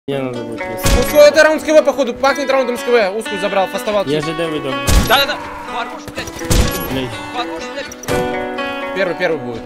Мне надо будет. Узкую, это раунд с КВ, походу. Пахнет раундом с КВ. Узкую забрал, фастовал. Я ЖД выйду. Да-да-да. Хорош, блядь. Хорош, блядь. Первый будет.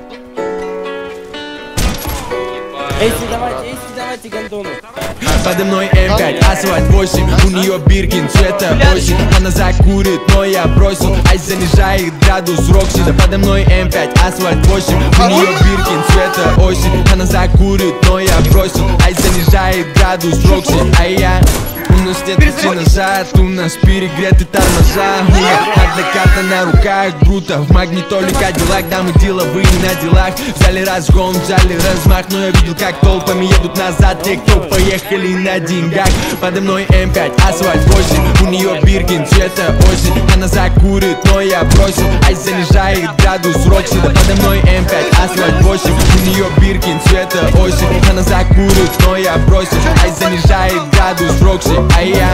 Давайте, гандону. Подо мной М5, асфальт 8. У нее Биркин цвета осень. Она закурит, но я бросил. Айс занижает градус Рокси. Да подо мной М5, асфальт 8. У нее Биркин цвета осень. Она закурит, но я бросил. Айс занижает градус Рокси. А я... У нас нет пути назад, у нас перегреты тормоза. Одна карта на руках, круто. В магнитоле Кадиллак, да мы деловые на делах. Взяли разгон, взяли размах. Но я видел, как толпами едут назад те, кто поехали на деньгах. Подо мной М5, асфальт 8. У нее Биркин цвета осень. Она закурит, но я бросил. Айс занижает градус Рокси. Да подо мной М5, асфальт 8. У нее Биркин цвета осень. Она закурит, но я бросил. Айс занижает градус Рокси. А я...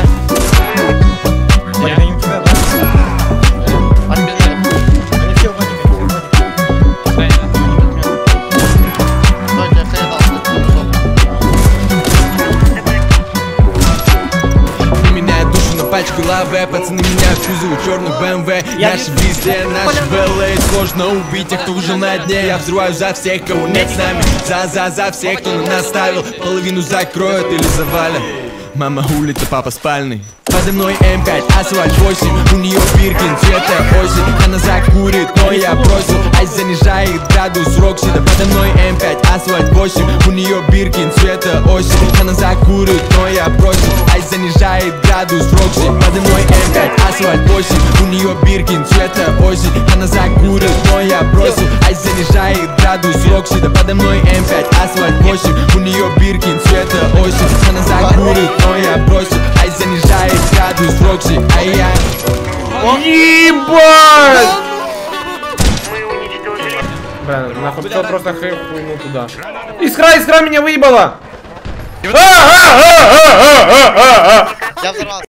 Пачку лаве, пацаны меня в кузову черных БМВ. Наши везде, наши БЛА. Сложно убить тех, кто уже на дне. Я взрываю за всех, кого нет с нами. За всех, кто на нас ставил. Половину закроют или завалят. Мама улица, папа спальный. Подо мной М5, асфальт 8. У нее Биркин цвета осень. Она закурит, но я бросил. Айс занижает градус Рокси. Да подо мной М5, асфальт 8. У нее Биркин цвета осень. Она закурит, но я бросил. Айс занижает градус Рокси. Подо мной М5, асфальт 8. У нее Биркин цвета осень. Она закурит, но я бросил. Айс занижает градус Рокси. Да подо мной М5, асфальт 8. У нее Биркин цвета осень. Она закурит, но я бросил. Айс занижает градус Рокси, а я... Ебать! Бля, нахуй, кто просто хуйнул туда. Искра меня выебала! Я взорвался.